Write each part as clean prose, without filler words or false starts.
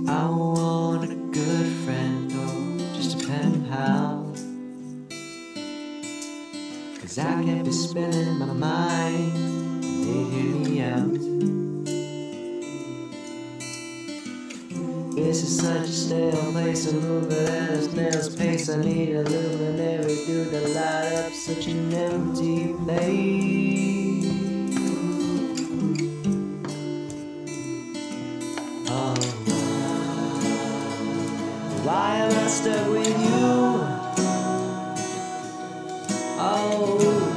I want a good friend or just a pen pal, 'cause I can't be spilling my mind, they hear me out. This is such a stale place to move at a snail's pace. I need a luminary dude to light up such an empty place. Oh, why am I stuck with you? Oh,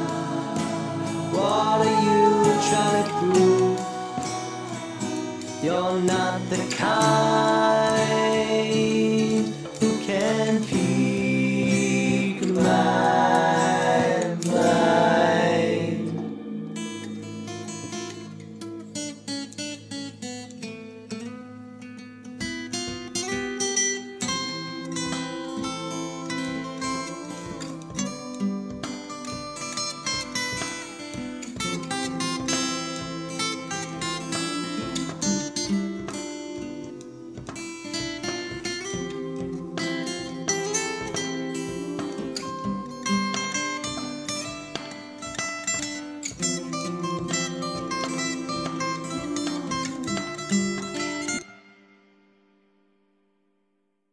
what are you trying to prove? You're not the kind